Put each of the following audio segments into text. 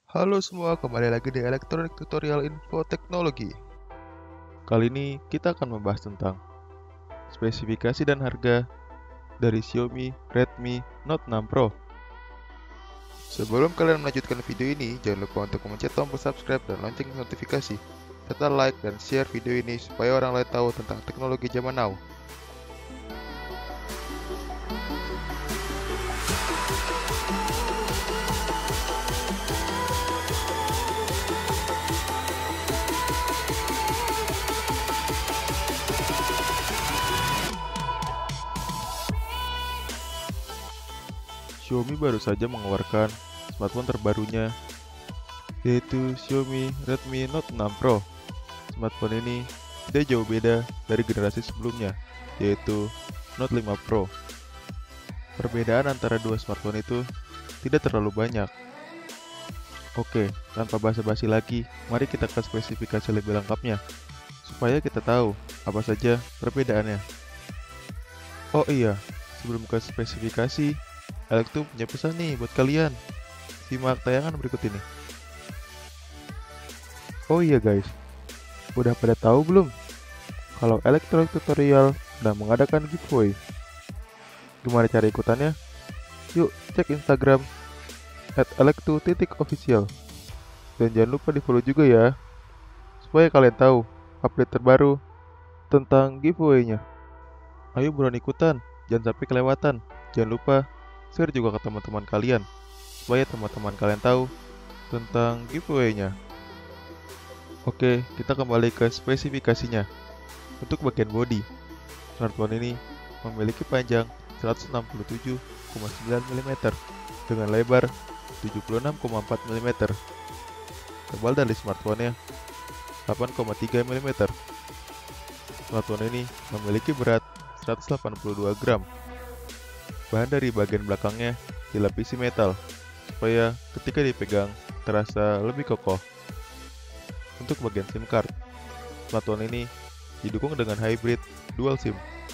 Halo semua, kembali lagi di Electronic Tutorial Info Teknologi. Kali ini kita akan membahas tentang spesifikasi dan harga dari Xiaomi Redmi Note 6 Pro. Sebelum kalian melanjutkan video ini, jangan lupa untuk mencet tombol subscribe dan lonceng notifikasi, serta like dan share video ini supaya orang lain tahu tentang teknologi zaman now. Xiaomi baru saja mengeluarkan smartphone terbarunya, yaitu Xiaomi Redmi Note 6 Pro. Smartphone ini tidak jauh beda dari generasi sebelumnya, yaitu Note 5 Pro. Perbedaan antara dua smartphone itu tidak terlalu banyak. Oke, tanpa basa-basi lagi, mari kita ke spesifikasi lebih lengkapnya, supaya kita tahu apa saja perbedaannya. Oh iya, sebelum ke spesifikasi, Alex tuh punya pesan nih buat kalian. Simak tayangan berikut ini. Oh iya guys, udah pada tahu belum kalau Electronic Tutorial sedang mengadakan giveaway? Gimana cara ikutannya? Yuk cek Instagram @electu.official. Dan jangan lupa di follow juga ya, supaya kalian tahu update terbaru tentang giveaway-nya. Ayo buruan ikutan, jangan sampai kelewatan. Jangan lupa share juga ke teman-teman kalian, supaya teman-teman kalian tahu tentang giveaway-nya. Oke, kita kembali ke spesifikasinya. Untuk bagian bodi, smartphone ini memiliki panjang 167,9 mm dengan lebar 76,4 mm. Tebal dari smartphone-nya 8,3 mm. Smartphone ini memiliki berat 182 gram. Bahan dari bagian belakangnya dilapisi metal, supaya ketika dipegang terasa lebih kokoh. Untuk bagian SIM card, smartphone ini didukung dengan hybrid dual SIM.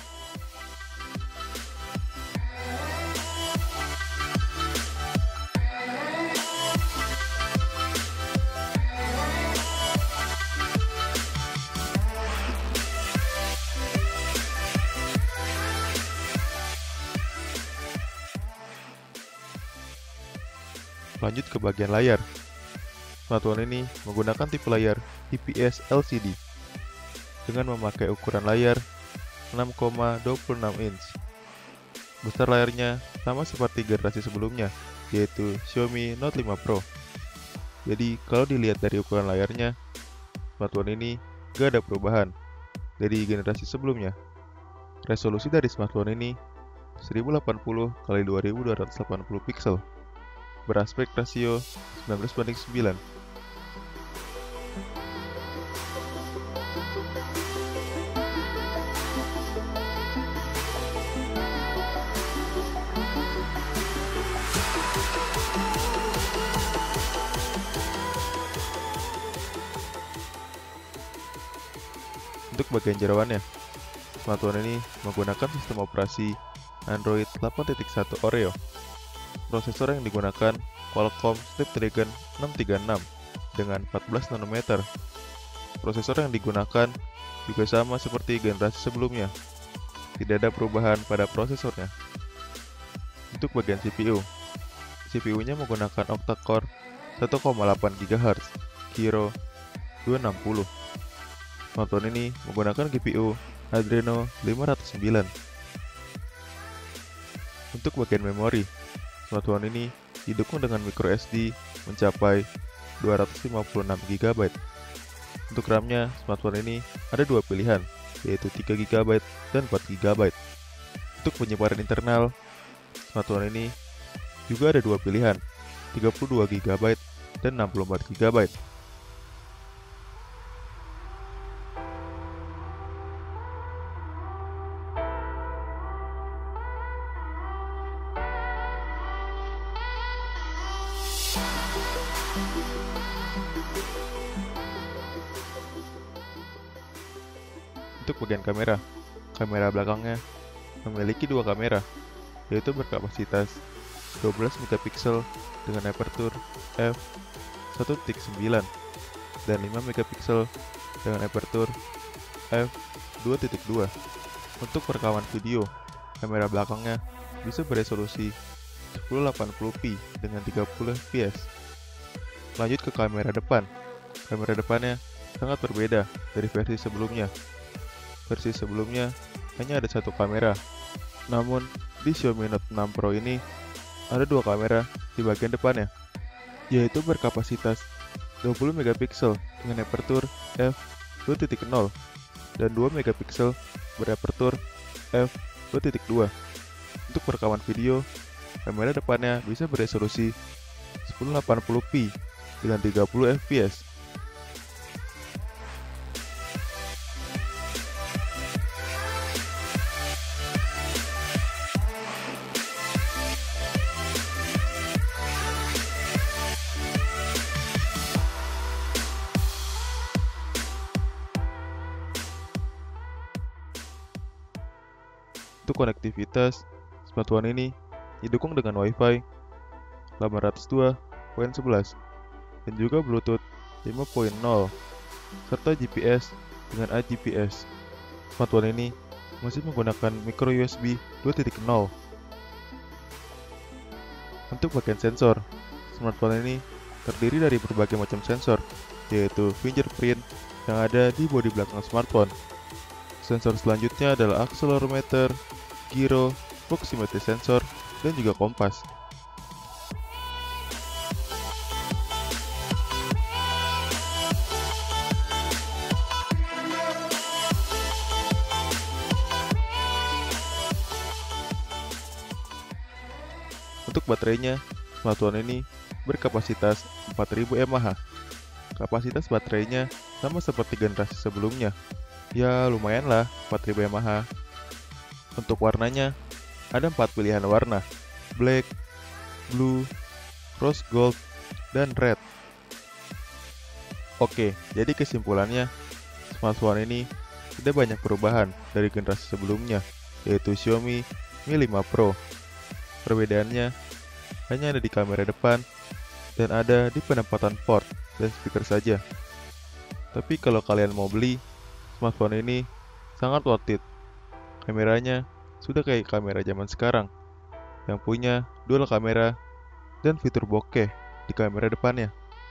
Lanjut ke bagian layar. Smartphone ini menggunakan tipe layar IPS LCD dengan memakai ukuran layar 6,26 inch. Besar layarnya sama seperti generasi sebelumnya, yaitu Xiaomi Note 5 Pro. Jadi kalau dilihat dari ukuran layarnya, smartphone ini gak ada perubahan dari generasi sebelumnya. Resolusi dari smartphone ini 1080x2280 pixel, beraspek rasio 19:9. Untuk bagian jerawannya, smartphone ini menggunakan sistem operasi Android 8.1 Oreo. Prosesor yang digunakan Qualcomm Snapdragon 636 dengan 14 nanometer. Prosesor yang digunakan juga sama seperti generasi sebelumnya. Tidak ada perubahan pada prosesornya. Untuk bagian CPU, CPU-nya menggunakan octa-core 1,8 GHz Kirin 260. Smartphone ini menggunakan GPU Adreno 509. Untuk bagian memori, smartphone ini didukung dengan microSD mencapai 256 GB. Untuk RAM-nya, smartphone ini ada dua pilihan, yaitu 3 GB dan 4 GB. Untuk penyebaran internal, smartphone ini juga ada dua pilihan, 32 GB dan 64 GB. Untuk bagian kamera, kamera belakangnya memiliki dua kamera, yaitu berkapasitas 12 megapiksel dengan aperture f 1.9 dan 5 megapiksel dengan aperture f2.2. Untuk perekaman video, kamera belakangnya bisa beresolusi 1080p dengan 30 fps. Lanjut ke kamera depan. Kamera depannya sangat berbeda dari versi sebelumnya. Versi sebelumnya hanya ada satu kamera. Namun, di Xiaomi Note 6 Pro ini ada dua kamera di bagian depannya, yaitu berkapasitas 20 megapiksel dengan aperture f2.0 dan 2 megapiksel beraperture f2.2. Untuk perekaman video, kamera depannya bisa beresolusi 1080p dengan 30 fps. Untuk konektivitas, smartphone ini didukung dengan Wi-Fi 802.11 dan juga Bluetooth 5.0 serta GPS dengan AGPS. Smartphone ini masih menggunakan micro USB 2.0. Untuk bagian sensor, smartphone ini terdiri dari berbagai macam sensor, yaitu fingerprint yang ada di bodi belakang smartphone. Sensor selanjutnya adalah accelerometer, gyro, proximity sensor, dan juga kompas. Untuk baterainya, smartphone ini berkapasitas 4000 mAh. Kapasitas baterainya sama seperti generasi sebelumnya. Ya, lumayan lah, 4000 mAh. Untuk warnanya, ada 4 pilihan warna: black, blue, rose gold, dan red. Oke, jadi kesimpulannya, smartphone ini tidak banyak perubahan dari generasi sebelumnya, yaitu Xiaomi Mi 5 Pro. Perbedaannya hanya ada di kamera depan dan ada di penempatan port dan speaker saja. Tapi kalau kalian mau beli, smartphone ini sangat worth it. Kameranya sudah kayak kamera zaman sekarang, yang punya dual kamera dan fitur bokeh di kamera depannya.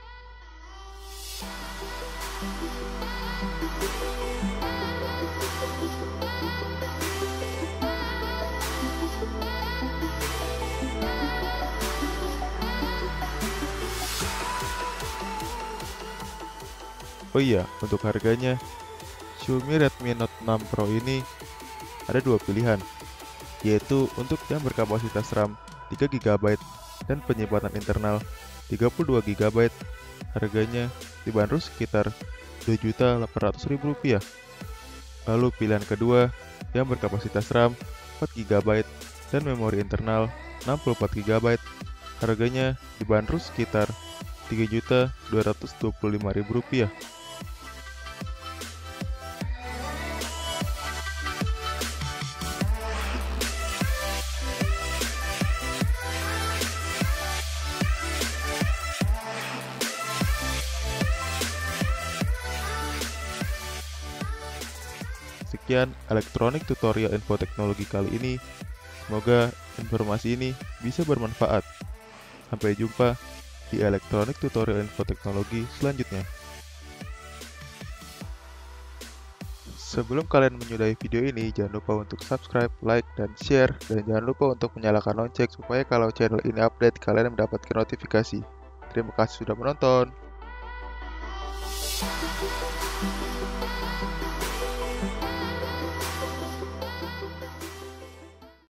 Oh iya, untuk harganya, Xiaomi Redmi Note 6 Pro ini ada dua pilihan, yaitu untuk yang berkapasitas RAM 3GB dan penyimpanan internal 32GB, harganya dibanderol sekitar Rp2.800.000. Lalu pilihan kedua yang berkapasitas RAM 4GB dan memori internal 64GB, harganya dibanderol sekitar Rp3.225.000. Sekian elektronik tutorial info teknologi kali ini. Semoga informasi ini bisa bermanfaat. Sampai jumpa di elektronik tutorial info teknologi selanjutnya. Sebelum kalian menyudahi video ini, jangan lupa untuk subscribe, like, dan share. Dan jangan lupa untuk menyalakan lonceng supaya kalau channel ini update, kalian mendapatkan notifikasi. Terima kasih sudah menonton.